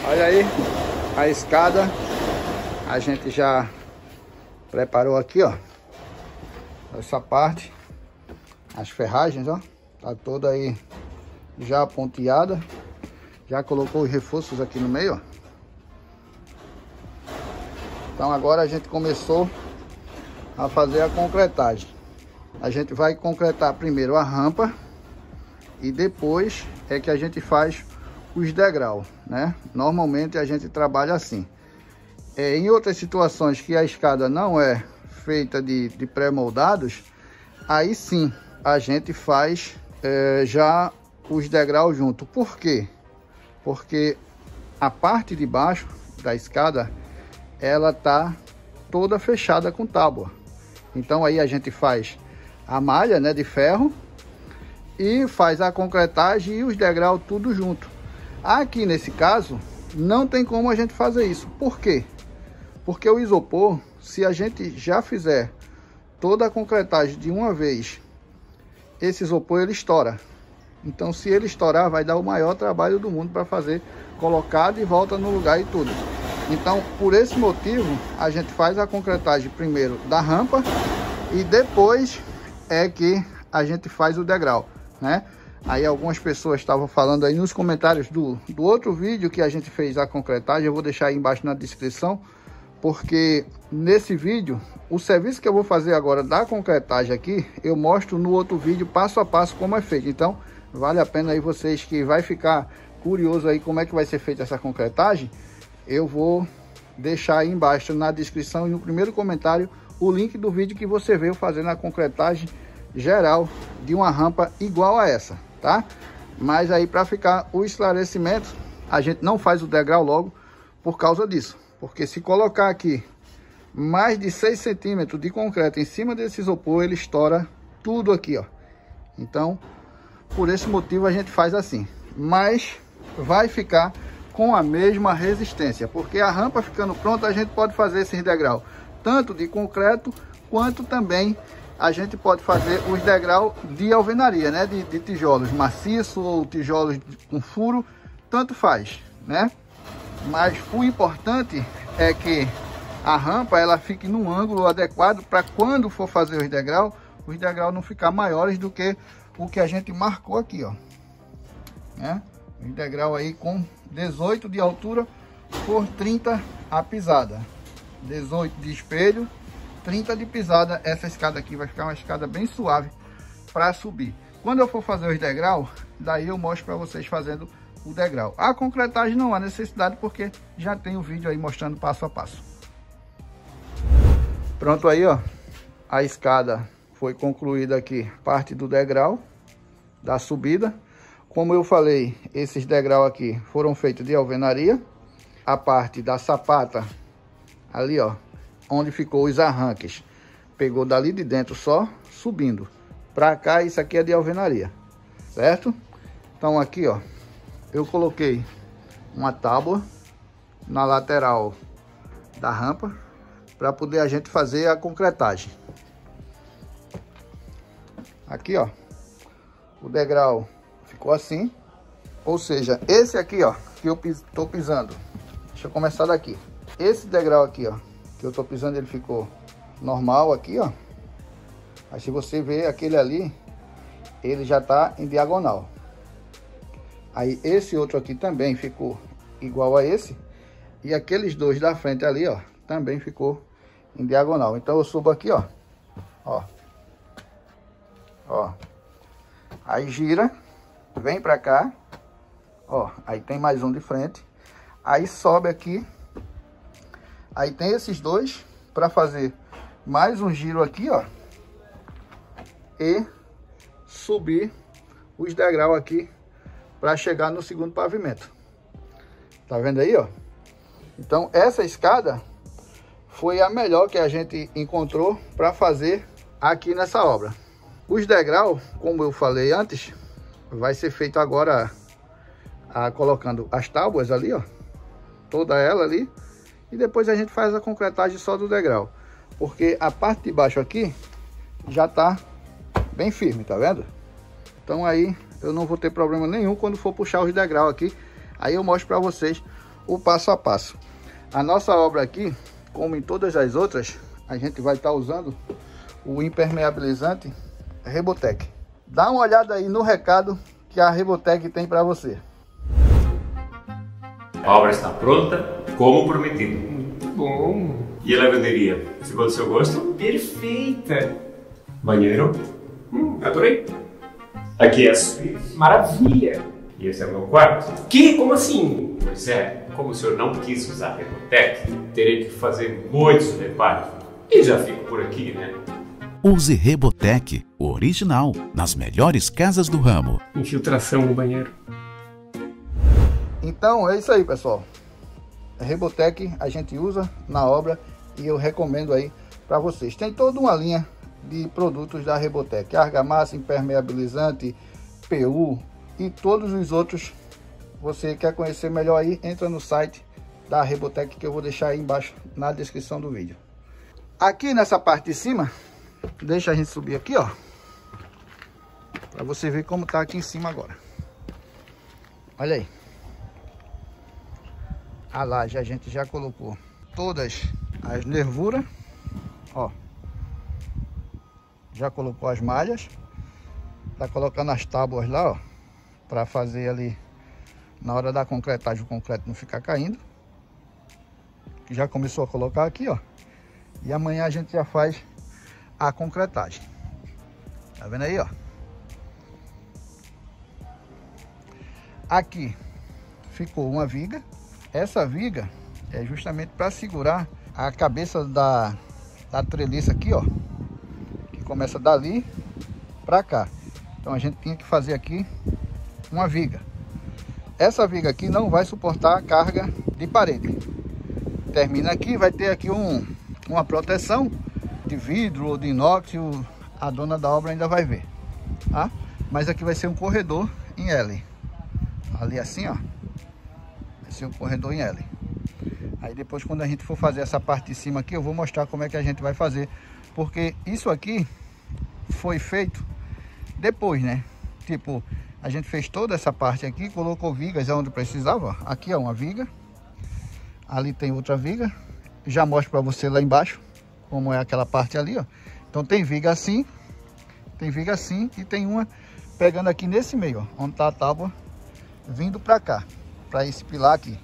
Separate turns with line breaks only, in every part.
Olha aí a escada. A gente já preparou aqui, ó. Essa parte. As ferragens, ó. Tá toda aí já ponteada. Já colocou os reforços aqui no meio, ó. Então agora a gente começou a fazer a concretagem. A gente vai concretar primeiro a rampa e depois é que a gente faz os degraus, né? Normalmente a gente trabalha assim. Em outras situações que a escada não é feita de pré-moldados, aí sim a gente faz já os degraus junto. Por quê? Porque a parte de baixo da escada ela tá toda fechada com tábua. Então aí a gente faz a malha, né, de ferro e faz a concretagem e os degraus tudo junto. Aqui nesse caso não tem como a gente fazer isso. Por quê? Porque o isopor, se a gente já fizer toda a concretagem de uma vez, esse isopor ele estoura. Então se ele estourar vai dar o maior trabalho do mundo para fazer, colocar de volta no lugar e tudo. Então por esse motivo a gente faz a concretagem primeiro da rampa e depois é que a gente faz o degrau, né? Aí algumas pessoas estavam falando aí nos comentários do outro vídeo que a gente fez a concretagem. Eu vou deixar aí embaixo na descrição, porque nesse vídeo, o serviço que eu vou fazer agora da concretagem aqui, eu mostro no outro vídeo passo a passo como é feito. Então vale a pena aí vocês que vai ficar curioso aí como é que vai ser feita essa concretagem, eu vou deixar aí embaixo na descrição e no primeiro comentário o link do vídeo que você veio fazendo a concretagem geral de uma rampa igual a essa, tá? Mas aí para ficar o esclarecimento, a gente não faz o degrau logo por causa disso. Porque se colocar aqui mais de 6 centímetros de concreto em cima desse isopor, ele estoura tudo aqui, ó. Então, por esse motivo a gente faz assim. Mas vai ficar com a mesma resistência, porque a rampa ficando pronta, a gente pode fazer esses degraus tanto de concreto, quanto também a gente pode fazer os degraus de alvenaria, né? De tijolos maciços ou tijolos com furo, tanto faz, né? Mas o importante é que a rampa ela fique num ângulo adequado para quando for fazer os degraus não ficar maiores do que o que a gente marcou aqui, ó, né? Um degrau aí com 18 de altura por 30 a pisada, 18 de espelho, 30 de pisada. Essa escada aqui vai ficar uma escada bem suave para subir. Quando eu for fazer os degraus, daí eu mostro para vocês fazendo o degrau. A concretagem não há necessidade, porque já tem o vídeo aí mostrando passo a passo. Pronto aí, ó, a escada foi concluída aqui, parte do degrau da subida. Como eu falei, esses degraus aqui foram feitos de alvenaria. A parte da sapata ali, ó, onde ficou os arranques, pegou dali de dentro só, subindo pra cá. Isso aqui é de alvenaria, certo? Então aqui, ó, eu coloquei uma tábua na lateral da rampa para poder a gente fazer a concretagem. Aqui, ó, o degrau ficou assim, ou seja, esse aqui, ó, que eu tô pisando, deixa eu começar daqui. Esse degrau aqui, ó, que eu tô pisando, ele ficou normal aqui, ó. Aí se você ver aquele ali, ele já tá em diagonal. Aí esse outro aqui também ficou igual a esse. E aqueles dois da frente ali, ó, também ficou em diagonal. Então eu subo aqui, ó. Ó. Ó. Aí gira, vem pra cá. Ó, aí tem mais um de frente. Aí sobe aqui. Aí tem esses dois para fazer mais um giro aqui, ó. E subir os degraus aqui para chegar no segundo pavimento. Tá vendo aí, ó? Então essa escada foi a melhor que a gente encontrou para fazer aqui nessa obra. Os degraus, como eu falei antes, vai ser feito agora colocando as tábuas ali, ó, toda ela ali, e depois a gente faz a concretagem só do degrau, porque a parte de baixo aqui já tá bem firme, tá vendo? Então aí eu não vou ter problema nenhum quando for puxar os degraus aqui. Aí eu mostro para vocês o passo a passo. A nossa obra aqui, como em todas as outras, a gente vai estar usando o impermeabilizante Rebotec. Dá uma olhada aí no recado que a Rebotec tem para você.
A obra está pronta, como prometido.
Muito bom.
E a lavanderia? Ficou do seu gosto?
Perfeita.
Banheiro?
Adorei.
Aqui é a suíte.
Maravilha.
E esse é o meu quarto.
Que? Como assim?
Pois é, como o senhor não quis usar a Rebotec, terei que fazer muitos reparos. E já fico por aqui, né?
Use Rebotec, o original, nas melhores casas do ramo.
Infiltração no banheiro.
Então é isso aí, pessoal. A Rebotec a gente usa na obra e eu recomendo aí para vocês. Tem toda uma linha de produtos da Rebotec: argamassa, impermeabilizante, PU e todos os outros. Você quer conhecer melhor aí, entra no site da Rebotec, que eu vou deixar aí embaixo na descrição do vídeo. Aqui nessa parte de cima, deixa a gente subir aqui, ó, para você ver como tá aqui em cima agora. Olha aí. A laje a gente já colocou todas as nervuras, ó. Já colocou as malhas. Tá colocando as tábuas lá, ó, para fazer ali na hora da concretagem o concreto não ficar caindo. Já começou a colocar aqui, ó. E amanhã a gente já faz a concretagem. Tá vendo aí, ó? Aqui ficou uma viga. Essa viga é justamente para segurar a cabeça da treliça aqui, ó, que começa dali para cá. Então a gente tinha que fazer aqui uma viga. Essa viga aqui não vai suportar a carga de parede. Termina aqui, vai ter aqui uma proteção de vidro ou de inox, a dona da obra ainda vai ver, tá? Mas aqui vai ser um corredor em L. Ali assim, ó. Vai ser um corredor em L. Aí depois, quando a gente for fazer essa parte de cima aqui, eu vou mostrar como é que a gente vai fazer. Porque isso aqui foi feito depois, né? Tipo, a gente fez toda essa parte aqui, colocou vigas onde precisava. Aqui é uma viga. Ali tem outra viga. Já mostro para você lá embaixo como é aquela parte ali, ó. Então tem viga assim e tem uma pegando aqui nesse meio, ó, onde tá a tábua vindo para cá, para esse pilar aqui.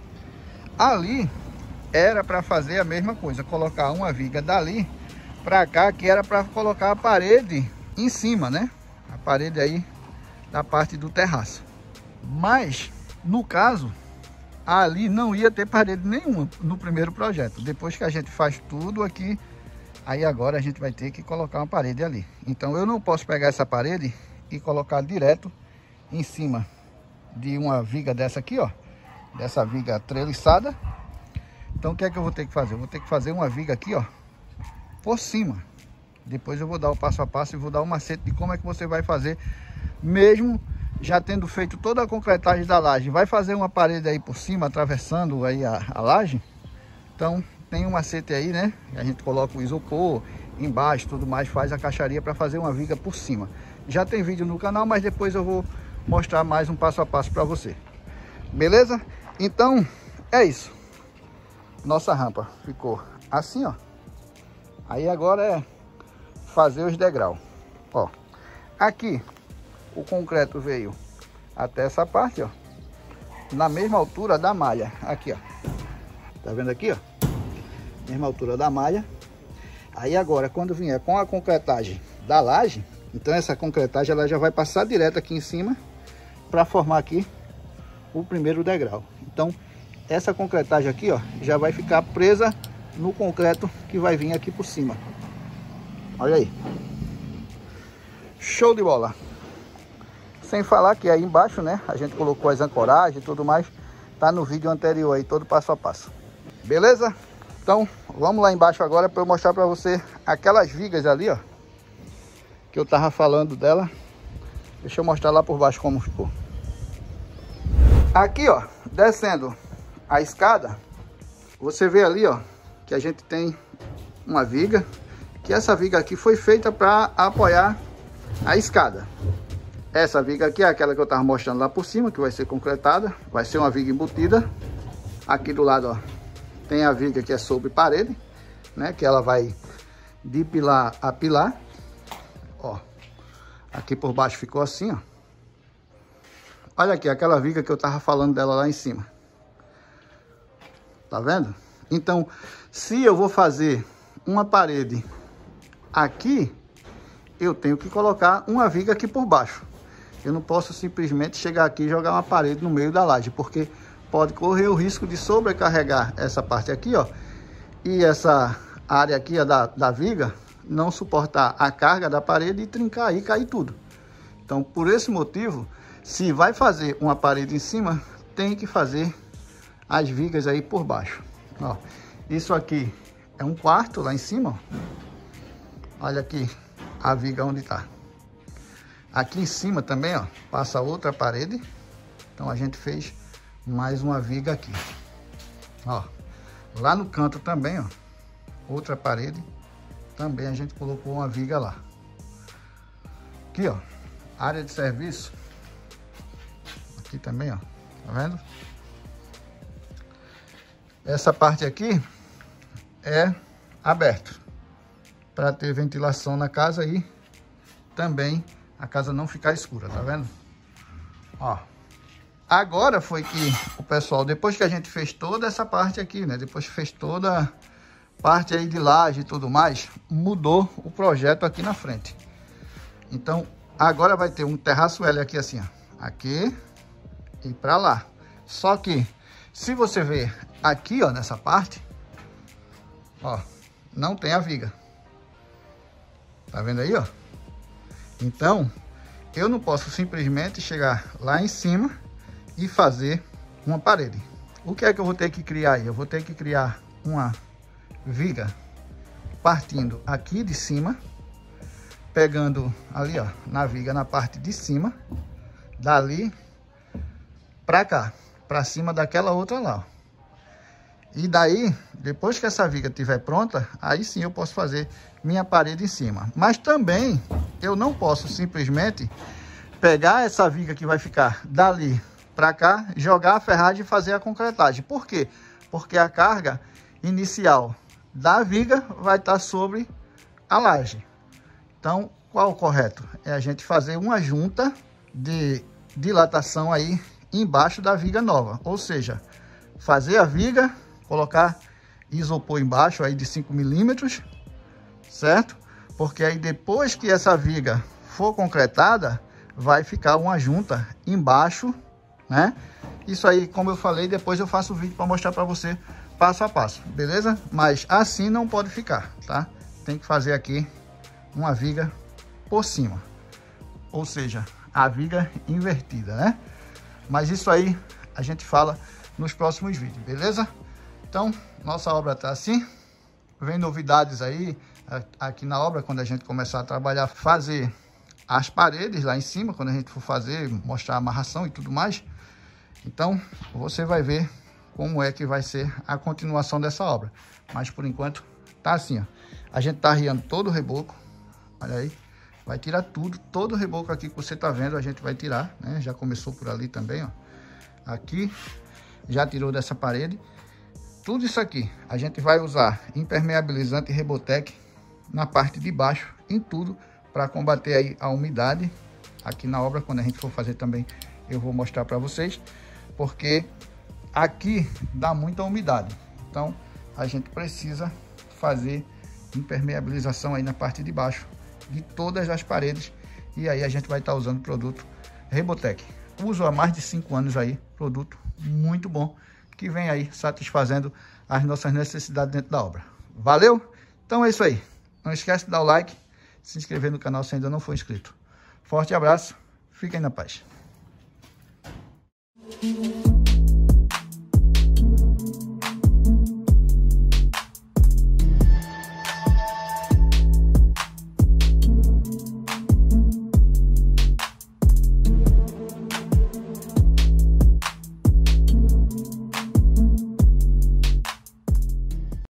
Ali era para fazer a mesma coisa, colocar uma viga dali para cá, que era para colocar a parede em cima, né? A parede aí da parte do terraço. Mas no caso ali não ia ter parede nenhuma no primeiro projeto. Depois que a gente faz tudo aqui, aí agora a gente vai ter que colocar uma parede ali. Então eu não posso pegar essa parede e colocar direto em cima de uma viga dessa aqui, ó, dessa viga treliçada. Então o que é que eu vou ter que fazer? Eu vou ter que fazer uma viga aqui, ó, por cima. Depois eu vou dar o passo a passo e vou dar um macete de como é que você vai fazer, mesmo já tendo feito toda a concretagem da laje. Vai fazer uma parede aí por cima, atravessando aí a laje. Então tem um macete aí, né? A gente coloca o isopor embaixo, tudo mais, faz a caixaria para fazer uma viga por cima. Já tem vídeo no canal, mas depois eu vou mostrar mais um passo a passo para você. Beleza? Então é isso. Nossa rampa ficou assim, ó. Aí agora é fazer os degraus. Ó, aqui o concreto veio até essa parte, ó, na mesma altura da malha. Aqui, ó. Tá vendo aqui, ó? Mesma altura da malha. Aí agora, quando vier com a concretagem da laje, então essa concretagem ela já vai passar direto aqui em cima para formar aqui o primeiro degrau. Então essa concretagem aqui, ó, já vai ficar presa no concreto que vai vir aqui por cima. Olha aí. Show de bola. Sem falar que aí embaixo, né, a gente colocou as ancoragens e tudo mais. Tá no vídeo anterior aí, todo passo a passo. Beleza? Então, vamos lá embaixo agora para eu mostrar para você aquelas vigas ali, ó, que eu tava falando dela. Deixa eu mostrar lá por baixo como ficou. Aqui, ó, descendo a escada, você vê ali, ó, que a gente tem uma viga, que essa viga aqui foi feita para apoiar a escada. Essa viga aqui é aquela que eu tava mostrando lá por cima, que vai ser concretada, vai ser uma viga embutida. Aqui do lado, ó, tem a viga que é sobre parede, né? Que ela vai de pilar a pilar. Ó, aqui por baixo ficou assim, ó. Olha aqui, aquela viga que eu tava falando dela lá em cima. Tá vendo? Então, se eu vou fazer uma parede aqui, eu tenho que colocar uma viga aqui por baixo. Eu não posso simplesmente chegar aqui e jogar uma parede no meio da laje, porque pode correr o risco de sobrecarregar essa parte aqui, ó. E essa área aqui, ó, da viga, não suportar a carga da parede e trincar aí, cair tudo. Então, por esse motivo, se vai fazer uma parede em cima, tem que fazer as vigas aí por baixo. Ó, isso aqui é um quarto lá em cima, ó. Olha aqui a viga onde tá. Aqui em cima também, ó, passa outra parede. Então a gente fez mais uma viga aqui. Ó, lá no canto também, ó, outra parede. Também a gente colocou uma viga lá. Aqui, ó, área de serviço. Aqui também, ó, tá vendo? Essa parte aqui é aberto para ter ventilação na casa e também a casa não ficar escura, tá vendo? Ó, agora foi que o pessoal, depois que a gente fez toda essa parte aqui, né? Depois que fez toda a parte aí de laje e tudo mais, mudou o projeto aqui na frente. Então, agora vai ter um terraço L aqui assim, ó, aqui e para lá. Só que, se você ver aqui, ó, nessa parte, ó, não tem a viga. Tá vendo aí, ó? Então, eu não posso simplesmente chegar lá em cima e fazer uma parede. O que é que eu vou ter que criar aí? Eu vou ter que criar uma viga partindo aqui de cima, pegando ali, ó, na viga na parte de cima, dali pra cá, pra cima daquela outra lá, ó. E daí, depois que essa viga estiver pronta, aí sim eu posso fazer minha parede em cima. Mas também eu não posso simplesmente pegar essa viga que vai ficar dali para cá, jogar a ferragem e fazer a concretagem. Por quê? Porque a carga inicial da viga vai estar sobre a laje. Então, qual o correto? É a gente fazer uma junta de dilatação aí embaixo da viga nova. Ou seja, fazer a viga, colocar isopor embaixo aí de 5 milímetros, certo? Porque aí depois que essa viga for concretada, vai ficar uma junta embaixo, né? Isso aí, como eu falei, depois eu faço o vídeo para mostrar para você passo a passo, beleza? Mas assim não pode ficar, tá? Tem que fazer aqui uma viga por cima, ou seja, a viga invertida, né? Mas isso aí a gente fala nos próximos vídeos, beleza? Então, nossa obra tá assim. Vem novidades aí aqui na obra, quando a gente começar a trabalhar, fazer as paredes lá em cima, quando a gente for fazer, mostrar a amarração e tudo mais. Então, você vai ver como é que vai ser a continuação dessa obra. Mas, por enquanto, tá assim, ó. A gente tá arriando todo o reboco, olha aí. Vai tirar tudo, todo o reboco aqui que você tá vendo, a gente vai tirar, né? Já começou por ali também, ó. Aqui, já tirou dessa parede. Tudo isso aqui, a gente vai usar impermeabilizante Rebotec na parte de baixo, em tudo, para combater aí a umidade. Aqui na obra, quando a gente for fazer também, eu vou mostrar para vocês, porque aqui dá muita umidade. Então, a gente precisa fazer impermeabilização aí na parte de baixo de todas as paredes. E aí a gente vai estar usando o produto Rebotec. Uso há mais de 5 anos aí, produto muito bom, que vem aí satisfazendo as nossas necessidades dentro da obra. Valeu? Então é isso aí. Não esquece de dar o like, se inscrever no canal se ainda não for inscrito. Forte abraço, fiquem na paz.